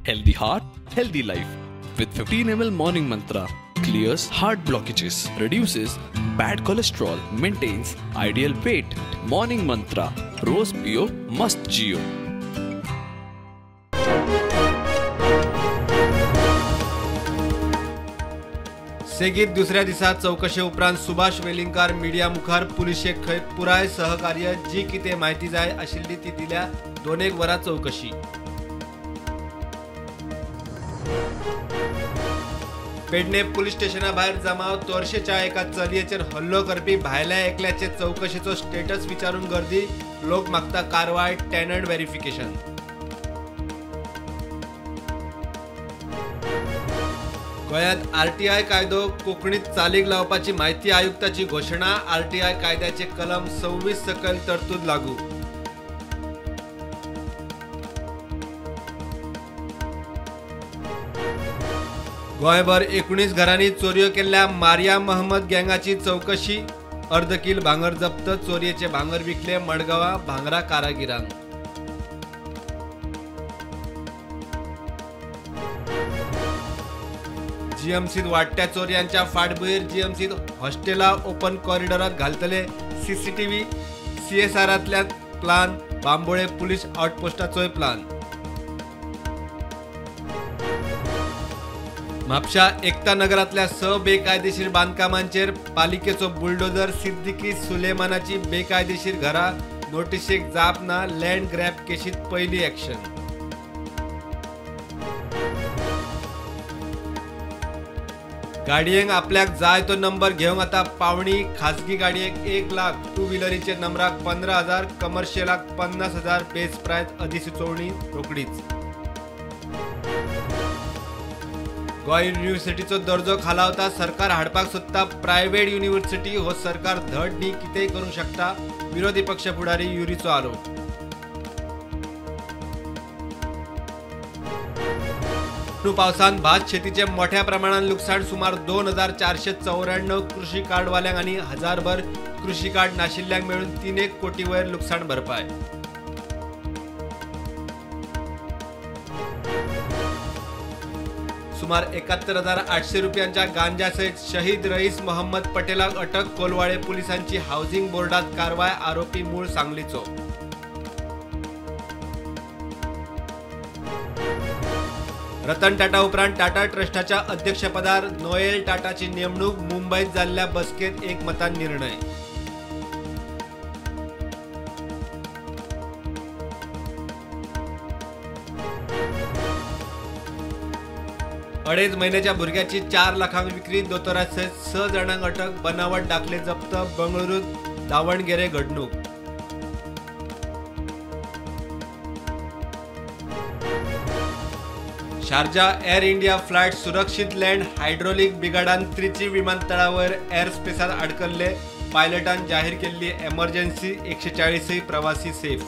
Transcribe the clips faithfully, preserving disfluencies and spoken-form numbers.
Healthy heart, healthy life. With fifteen milliliters morning mantra, clears heart blockages, reduces bad cholesterol, maintains ideal weight. Morning mantra, रोज पियो मस्त जियो. सेगीत दुसऱ्या दिसा चौकशे उपरांत Subhash Velingkar media मुखार पुलिशेक खंय पुराय सहकार्य जी कितें म्हायती जाय आशिल्ली ती दिल्या. दोन एक वरां चौकशी. पेडणे पुलीस स्टेशना भायर जमाव तोरशेच्या एका चलयेचेर हल्लो करपी भायल्या एकल्याचे चौकशेचो स्टेटस विचारून गर्दी. लोक मागता कारवाय, टॅनंट व्हेरिफिकेशन. गोंयांत आरटीआय कायदो कोंकणीत चालीक लावपाची म्हायती आयुक्ताची घोशणा. आरटीआय कायद्याचे कलम सव्वीस सकयल तरतूद लागू. गोंयभर एकुणीस घरांनी चोरयो केल्ल्या मारिया महम्मद गँगाची चौकशी. अर्द किल भांगर जप्त. चोरयेचे भांगर विकले मडगांवां भांगरा कारागिरांक. जीएमसीत वाडट्या चोरयांच्या फाटभुंयेर जीएमसीत हॉस्टेलां ओपन कॉरिडॉरात घालतले सीसीटीव्ही. सीएसआरांतल्यान प्लान. बांबोळे पुलीस आउटपोस्टाचोय प्लान. म्हापशा एकता नगरातल्या स बेकायदेशीर बांदकामांचेर पालिकेचो बुलडोजर. सिद्दीकी सुलेमानाची बेकायदेशीर घरां. नोटीसेक जाप ना. लँड ग्रॅब केशीत पयली एक्शन. गाडयेक आपल्याक जाय तो नंबर घेवंक आतां पावणी. खासगी गाडयेक एक लाख. टू व्हिलरीचे नंबराक पंदरा हजार. कमर्शियलाक पन्नास हजार. बेस प्रायस अधिसुचोवणी रोकडीच. गोंय युनिव्हर्सिटीचो दर्जो खालावता सरकार हाडपाक सोदता. प्रायव्हेट युनिव्हर्सिटी हो सरकार धड न्ही, कितेंय करूंक शकता. विरोधी पक्ष फुडारी युरीचो आरोप. पावसान भात शेतीचे मोठ्या प्रमाणात लुकसाण. सुमार दोन हजार चारशे चौऱ्याण्णव कृषी कार्डवाल्यांक आनी हजारभर कृषी कार्ड नाशिल्ल्यांक मेळून तीन एक कोटी वयर लुकसाण भरपाय. सुमार एकाहत्तर हजार आठशे रुपयांच्या गांजा सहित शहीद रईस मोहम्मद पटेलाक अटक. कोलवाळे पोलिसांची हाऊसिंग बोर्डात कारवाय. आरोपी मूळ सांगलीचो. रतन टाटा उपरांत टाटा ट्रस्टाच्या अध्यक्षपदार नोएल टाटाची नेमणूक. मुंबईत जाल्ल्या बसकेत एकमतान निर्णय. अडेच महिन्याच्या भुरग्याची चार लाखांक विक्री. दोतोरासयत स जाणांक अटक. बनावट दाखले जप्त. बंगळुरूत दावणगेरे घडणूक. शारजा एअर इंडिया फ्लायट सुरक्षित लँड. हायड्रोलिक बिघाडान त्रिची विमानतळावर एअर स्पेसात अडकल्ले. पायलटान जाहीर केल्ली एमर्जन्सी. एकशे चाळीसय प्रवासी सेफ.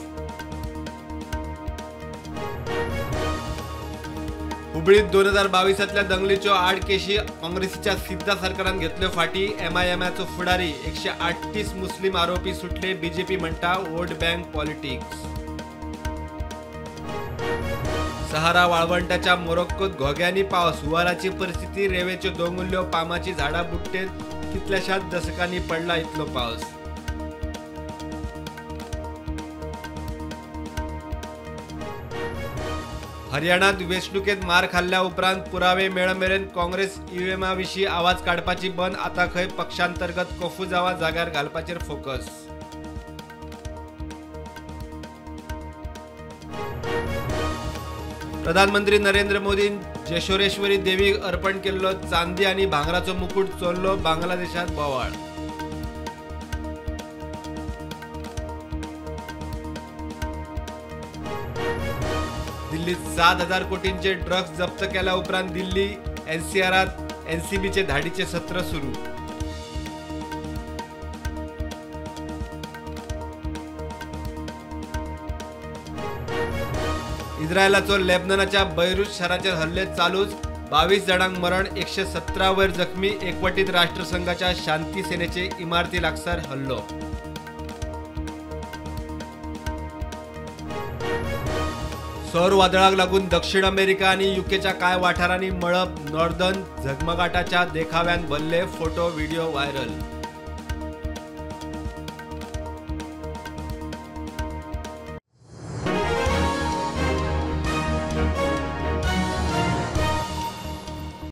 हुबळीत दोन हजार बावीसातल्या दंगलीच्यो आठ केशी. काँग्रेसीच्या सिद्धा सरकारान घेतल्यो फाटी. एमआयएमचो फुडारी. एकशे अठ्ठीस मुस्लिम आरोपी सुटले. बीजेपी म्हणटा वोट बँक पॉलिटिक्स. सहारा वाळवंटाच्या मोरक्कोत घोग्यांनी पावस. हुवाराची परिस्थिती. रेवेच्यो दोंगुल्ल्यो. पामाची झाडां बुट्टेत. कितल्याशाच दशकांनी पडला इतलो पावस. हरियाणात वेंचणुकेत मार खाल्ल्या उपरांत पुरावे मेळमेरेन काँग्रेस ईव्हीएमा विशीं आवाज काडपाची बंद. आतां खंय पक्षांतर्गत कफू जावा जाग्यार घालपाचेर फोकस. प्रधानमंत्री नरेंद्र मोदीन जेशोरेश्वरी देवीक अर्पण केल्लो चांदी आनी भांगराचो मुकुट चोरलो. बांगलादेशात बोवाळ. दिल्लीत सात हजार कोटींचे ड्रग्ज जप्त केल्या उपरांत दिल्ली एनसीआरात एनसीबीचे धाडीचे सत्र सुरू. इस्रायलाचो लेबननाच्या बैरूत शाराचेर हल्ले चालूच. बावीस जणांक मरण. एकशे सतरा वयर जखमी. एकवटीत राष्ट्रसंघाच्या शांती सेनेचे इमारती लागसार हल्लो. सौर वादळाक लागून दक्षिण अमेरिका आणि युकेच्या काय वाठारांनी मळब नॉर्दर्न झगमगाटाच्या देखाव्यान भरले फोटो व्हिडिओ व्हायरल.